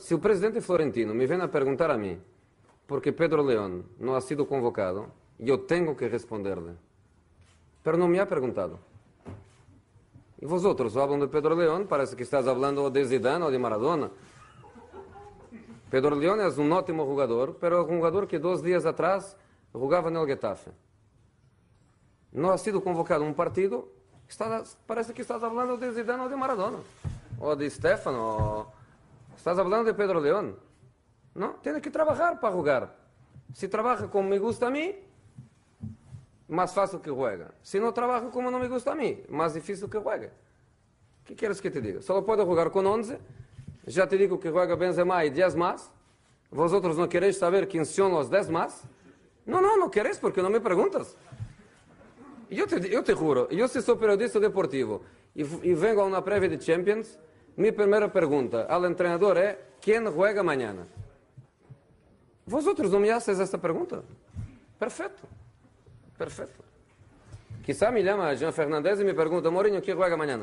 Se o presidente Florentino me vem a perguntar a mim porque Pedro León não ha sido convocado, eu tenho que responder-lhe. Pero não me ha perguntado. E vosotros hablam de Pedro León, parece que estás hablando de Zidane ou de Maradona. Pedro León é um ótimo jogador, pero é um jogador que 2 dias atrás jogava no Getafe. Não ha sido convocado um partido, parece que estás hablando de Zidane ou de Maradona. Ou de Stefano, ou... Estás hablando de Pedro León. Não, tem que trabalhar para jogar. Se trabalha como me gusta a mim, mais fácil que juega. Se não trabalha como não me gusta a mim, mais difícil que juegue. O que queres que te diga? Só pode jogar com 11. Já te digo que juega Benzema e 10 mais. Vosotros não queréis saber quem são os 10 mais? Não queréis porque não me perguntas. Eu te juro, eu se sou periodista deportivo e vengo a uma prévia de Champions, minha primeira pergunta ao treinador é: quem juega amanhã? Vosotros não me haces esta pergunta? Perfeito. Perfeito. Quizá me llama Jean Fernandez e me pergunta: Mourinho, quem juega amanhã?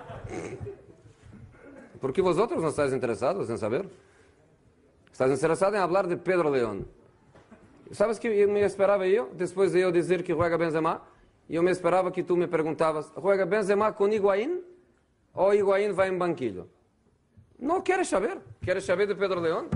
Porque vosotros não estáis interessados em saber. Estás interessado em falar de Pedro León. Sabes que me esperava eu, depois de eu dizer que juega Benzema, eu me esperava que tu me perguntavas: juega Benzema com Higuaín ou Higuaín vai em banquilho? Não queres saber? Queres saber de Pedro León?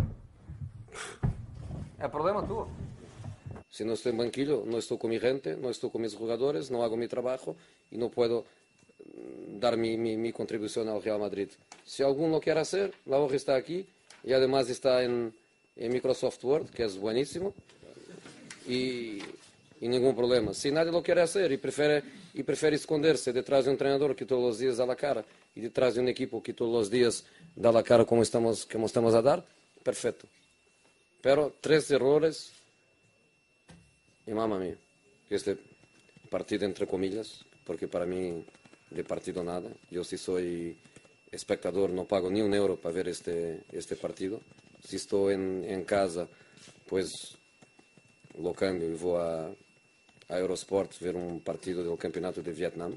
É problema tu. Se não estou em banquilho, não estou com minha gente, não estou com meus jogadores, não hago meu trabalho e não posso dar mi contribución al Real Madrid. Si alguno lo quiere hacer, la hoja está aquí y además está en Microsoft Word, que es buenísimo, y ningún problema. Si nadie lo quiere hacer y prefiere esconderse detrás de un entrenador que todos los días da la cara y detrás de un equipo que todos los días da la cara como estamos a dar, perfecto. Pero 3 errores y mamma mía, este partido entre comillas, porque para mí de partido nada. Yo si soy espectador no pago ni un euro para ver este partido. Si estoy en casa, pues lo cambio y voy a Eurosport ver un partido del campeonato de Vietnam.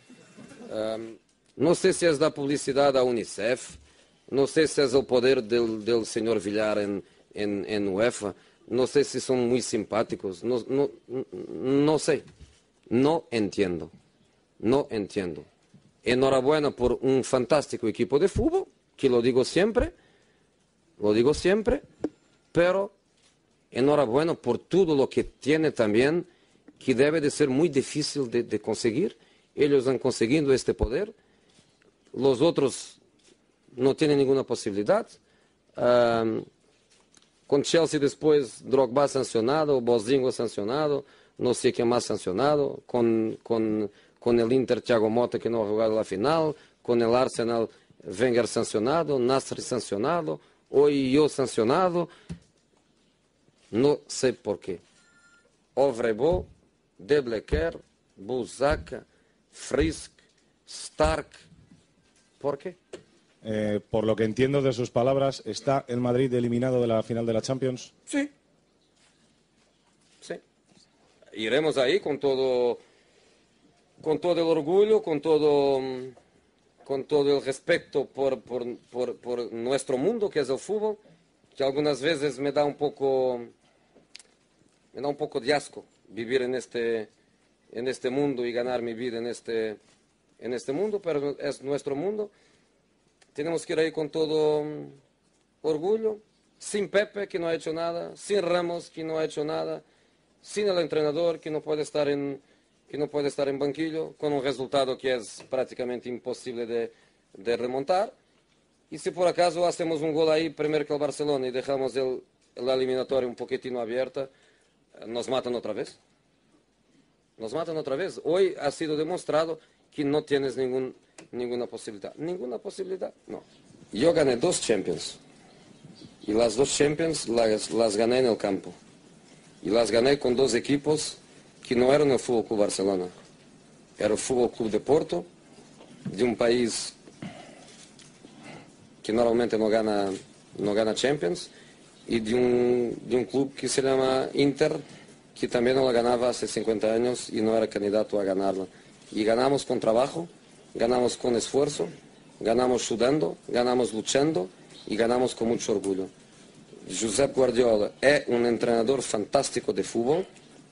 No sé si es la publicidad a UNICEF, no sé si es el poder del señor Villar en UEFA, no sé si son muy simpáticos, no sé, no entiendo. No entiendo. Enhorabuena por un fantástico equipo de fútbol, que lo digo siempre, pero enhorabuena por todo lo que tiene también, que debe de ser muy difícil de conseguir. Ellos han conseguido este poder, los otros no tienen ninguna posibilidad. Con Chelsea después Drogba sancionado, Bozinho sancionado, no sé qué más sancionado, con el Inter Thiago Motta que no ha jugado la final, con el Arsenal Wenger sancionado, Nasri sancionado, hoy yo sancionado, no sé por qué. Ovrebo, De Blecker, Buzaka, Frisk, Stark, ¿por qué? Por lo que entiendo de sus palabras, ¿está el Madrid eliminado de la final de la Champions? Sí. Sí. Iremos ahí con todo el orgullo, con todo el respeto por nuestro mundo, que es el fútbol, que algunas veces me da un poco de asco vivir en este mundo y ganar mi vida en este mundo, pero es nuestro mundo. Tenemos que ir ahí con todo orgullo, sin Pepe, que no ha hecho nada, sin Ramos, que no ha hecho nada, sin el entrenador, que no puede estar en banquillo, con un resultado que es prácticamente imposible de remontar. Y si por acaso hacemos un gol ahí primero que el Barcelona y dejamos la eliminatoria un poquitino abierta, nos matan otra vez. Nos matan otra vez. Hoy ha sido demostrado que no tienes ninguna posibilidad. ¿Ninguna posibilidad? No. Yo gané 2 Champions. Y las 2 Champions las gané en el campo. Y las gané con 2 equipos que no eran el Fútbol Club Barcelona. Era el Fútbol Club de Porto, de un país que normalmente no gana Champions, y de un club que se llama Inter, que también no la ganaba hace 50 años y no era candidato a ganarla. Y ganamos con trabajo, ganamos con esfuerzo, ganamos sudando, ganamos luchando y ganamos con mucho orgullo. Josep Guardiola es un entrenador fantástico de fútbol,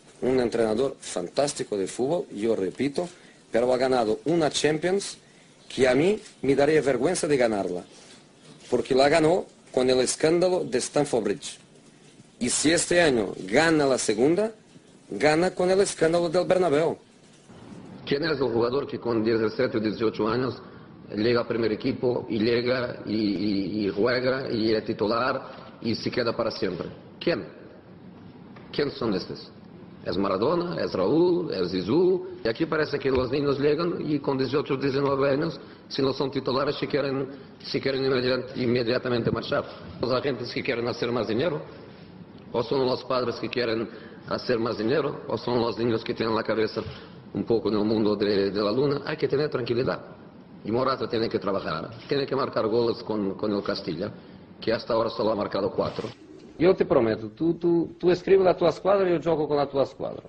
yo repito, pero ha ganado una Champions que a mí me daría vergüenza de ganarla, porque la ganó con el escándalo de Stamford Bridge. Y si este año gana la segunda, gana con el escándalo del Bernabéu. ¿Quién es el jugador que con 17 o 18 años llega al primer equipo y llega y juega y es titular y se queda para siempre? ¿Quién? ¿Quién son estos? ¿Es Maradona? ¿Es Raúl? ¿Es Zizou? Y aquí parece que los niños llegan y con 18 o 19 años, si no son titulares, se quieren inmediatamente marchar. Los agentes que quieren hacer más dinero, o son los padres que quieren hacer más dinero, o son los niños que tienen la cabeza un poco en el mundo de la luna. Hay que tener tranquilidad. Y Morata tiene que trabajar, tiene que marcar goles con el Castilla, que hasta ahora solo ha marcado 4. Io ti prometto, tu scrivi la tua squadra e io gioco con la tua squadra.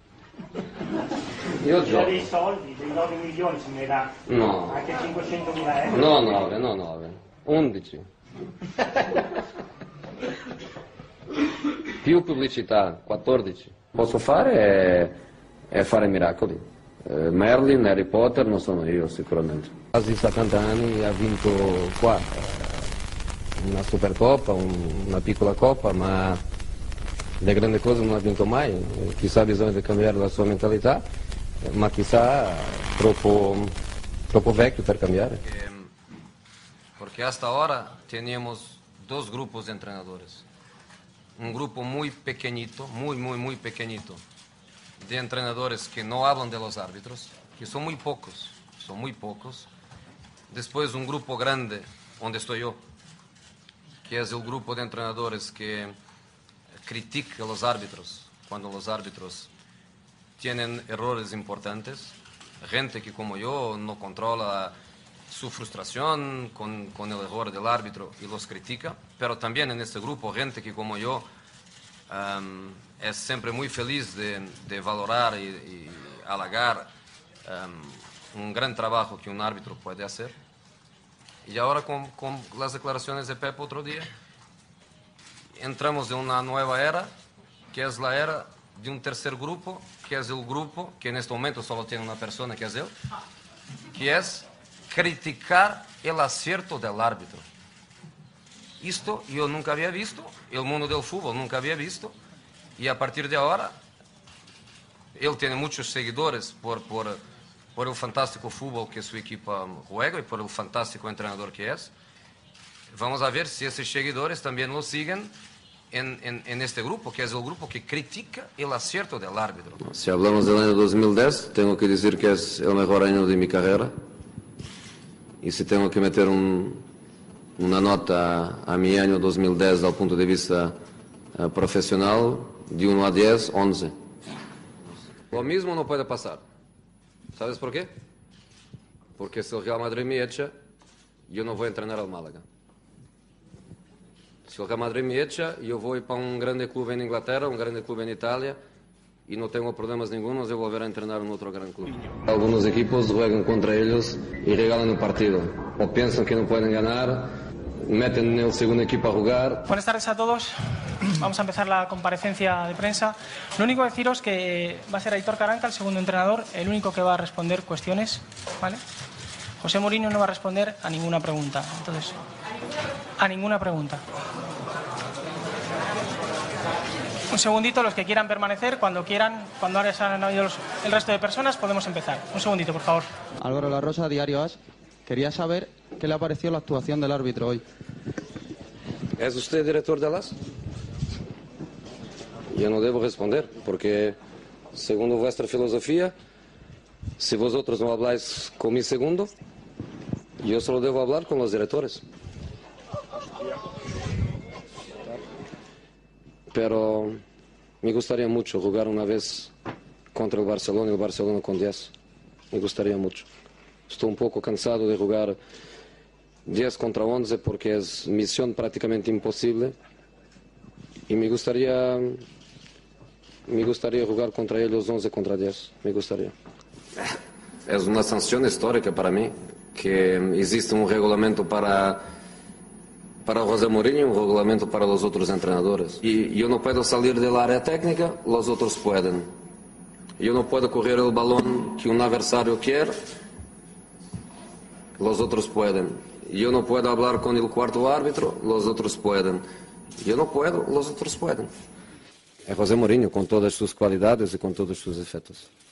Io gioco. Dei soldi, dei 9 milioni se ne dà. No. Anche 500.000 euro. No 9. 11. Più pubblicità, 14. Posso fare è fare miracoli. Merlin, Harry Potter non sono io sicuramente. Quasi 70 anni ha vinto qua una Supercoppa, una piccola Coppa, ma le grandi cose non ha vinto mai. Chissà ha bisogno di cambiare la sua mentalità, ma chissà troppo vecchio per cambiare. Porque hasta ahora teníamos dos grupos de entrenadores. Un grupo muy pequeñito, muy pequeñito, de entrenadores que no hablan de los árbitros, que son muy pocos. Después un grupo grande, donde estoy yo, que es el grupo de entrenadores que critica a los árbitros cuando los árbitros tienen errores importantes. Gente que como yo no controla su frustración con el error del árbitro y los critica, pero también en este grupo gente que como yo es siempre muy feliz de valorar y halagar un gran trabajo que un árbitro puede hacer. Y ahora con las declaraciones de Pep otro día, entramos en una nueva era, que es la era de un tercer grupo, que es el grupo que en este momento solo tiene una persona, que es él, que es criticar el acierto del árbitro. Esto yo nunca había visto, el mundo del fútbol nunca había visto, y a partir de ahora, él tiene muchos seguidores por el fantástico fútbol que su equipo juega y por el fantástico entrenador que es. Vamos a ver si esos seguidores también lo siguen en este grupo, que es el grupo que critica el acierto del árbitro. Si hablamos del año 2010, tengo que decir que es el mejor año de mi carrera. Y si tengo que meter una nota a mi año 2010 desde el punto de vista profesional, de 1 a 10, 11. Lo mismo no puede pasar. ¿Sabes por qué? Porque si el Real Madrid me echa, yo no voy a entrenar al Málaga. Si el Real Madrid me echa, yo voy para un grande club en Inglaterra, un grande club en Italia, y no tengo problemas ningunos de volver a entrenar en otro gran club. Algunos equipos juegan contra ellos y regalan un partido. O piensan que no pueden ganar, meten el segundo equipo a jugar. Buenas tardes a todos. Vamos a empezar la comparecencia de prensa. Lo único deciros que va a ser Aitor Karanka, el segundo entrenador, el único que va a responder cuestiones, ¿vale? José Mourinho no va a responder a ninguna pregunta. Entonces, a ninguna pregunta. Un segundito, los que quieran permanecer, cuando quieran, cuando ahora se han oído el resto de personas, podemos empezar. Un segundito, por favor. Álvaro La Rosa, Diario AS. Quería saber qué le ha parecido la actuación del árbitro hoy. ¿Es usted director de AS? Yo no debo responder, porque según vuestra filosofía, si vosotros no habláis con mi segundo, yo solo debo hablar con los directores. Pero me gustaría mucho jugar una vez contra el Barcelona y el Barcelona con 10. Me gustaría mucho. Estoy un poco cansado de jugar 10 contra 11 porque es misión prácticamente imposible. Y me gustaría jugar contra ellos 11 contra 10. Me gustaría. Es una sanción histórica para mí que existe un reglamento para para José Mourinho, un reglamento para los otros entrenadores. Y yo no puedo salir del área técnica, los otros pueden. Yo no puedo coger el balón que un adversario quiere, los otros pueden. Yo no puedo hablar con el cuarto árbitro, los otros pueden. Yo no puedo, los otros pueden. Es José Mourinho con todas sus cualidades y con todos sus efectos.